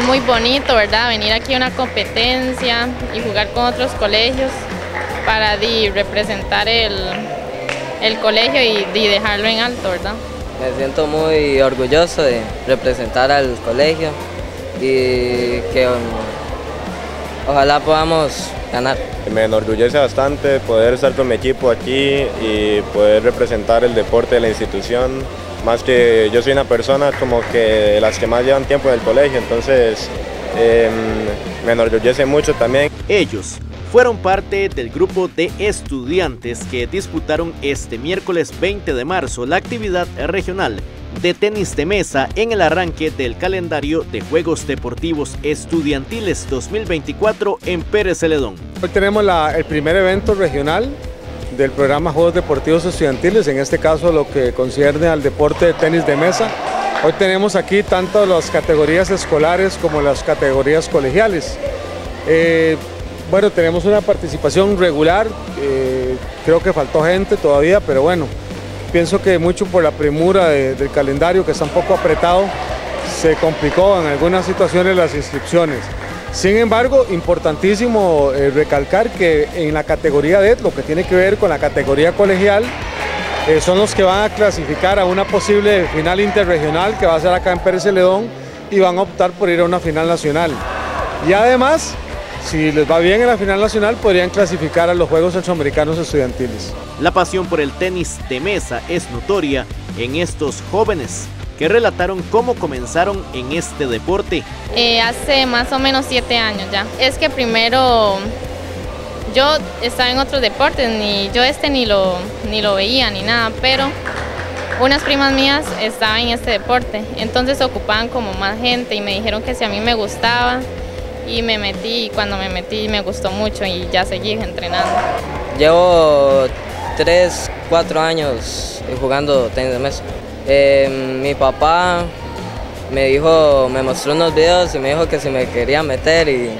muy bonito, ¿verdad? Venir aquí a una competencia y jugar con otros colegios para representar el colegio y dejarlo en alto, ¿verdad? Me siento muy orgulloso de representar al colegio y que ojalá podamos ganar. Me enorgullece bastante poder estar con mi equipo aquí y poder representar el deporte de la institución. Más que yo soy una persona como que de las que más llevan tiempo en el colegio, entonces me enorgullece mucho también. Ellos fueron parte del grupo de estudiantes que disputaron este miércoles 20 de marzo la actividad regional de tenis de mesa en el arranque del calendario de Juegos Deportivos Estudiantiles 2024 en Pérez Celedón. Hoy tenemos el primer evento regional del programa Juegos Deportivos Estudiantiles, en este caso lo que concierne al deporte de tenis de mesa. Hoy tenemos aquí tanto las categorías escolares como las categorías colegiales. Bueno, tenemos una participación regular, creo que faltó gente todavía, pero bueno, pienso que mucho por la premura del calendario, que está un poco apretado, se complicó en algunas situaciones las inscripciones. Sin embargo, importantísimo recalcar que en la categoría D, lo que tiene que ver con la categoría colegial, son los que van a clasificar a una posible final interregional que va a ser acá en Pérez Celedón y van a optar por ir a una final nacional. Y además, si les va bien en la final nacional, podrían clasificar a los Juegos Centroamericanos Estudiantiles. La pasión por el tenis de mesa es notoria en estos jóvenes que relataron cómo comenzaron en este deporte. Hace más o menos 7 años ya. Es que primero yo estaba en otros deportes, ni lo veía ni nada, pero unas primas mías estaban en este deporte, entonces ocupaban como más gente y me dijeron que si a mí me gustaba. Y me metí, y cuando me metí me gustó mucho y ya seguí entrenando. Llevo 3, 4 años jugando tenis de mesa. Mi papá me mostró unos videos y me dijo que si me quería meter y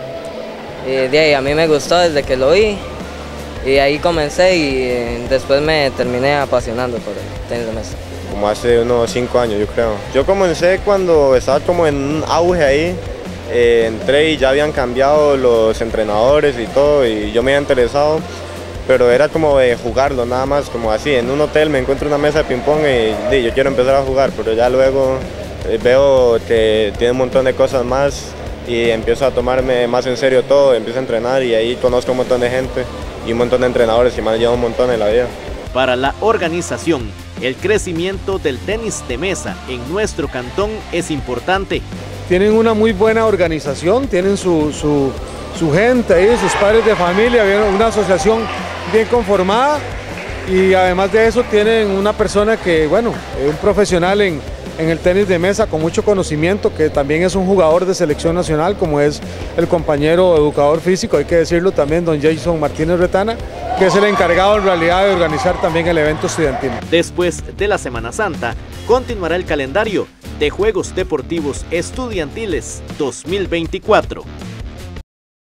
de ahí a mí me gustó desde que lo vi y ahí comencé y después me terminé apasionando por el tenis de mesa. Como hace unos 5 años yo creo. Yo comencé cuando estaba como en un auge ahí. Entré y ya habían cambiado los entrenadores y todo y yo me había interesado, pero era como de jugarlo nada más, como así, en un hotel me encuentro una mesa de ping pong y yo quiero empezar a jugar, pero ya luego veo que tiene un montón de cosas más y empiezo a tomarme más en serio todo, empiezo a entrenar y ahí conozco un montón de gente y un montón de entrenadores y me han ayudado un montón en la vida. Para la organización, el crecimiento del tenis de mesa en nuestro cantón es importante. Tienen una muy buena organización, tienen su gente ahí, sus padres de familia, una asociación bien conformada y además de eso tienen una persona que, bueno, un profesional en el tenis de mesa con mucho conocimiento, que también es un jugador de selección nacional, como es el compañero educador físico, hay que decirlo también, don Jason Martínez Retana, que es el encargado en realidad de organizar también el evento estudiantil. Después de la Semana Santa, continuará el calendario de Juegos Deportivos Estudiantiles 2024.